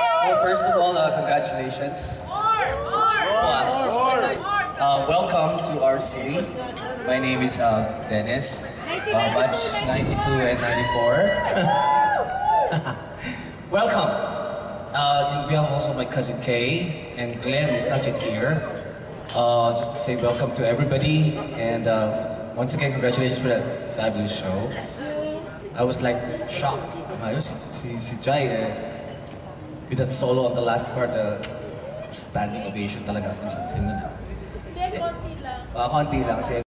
Well, first of all, congratulations. Welcome to our city. My name is Dennis, batch 92 and 94. Welcome. We have also my cousin Kay, and Glenn is not yet here. Just to say welcome to everybody, and once again, congratulations for that fabulous show. I was like shocked. Si Jai, with that solo on the last part, standing ovation talaga. Hindi, konti lang. Konti lang.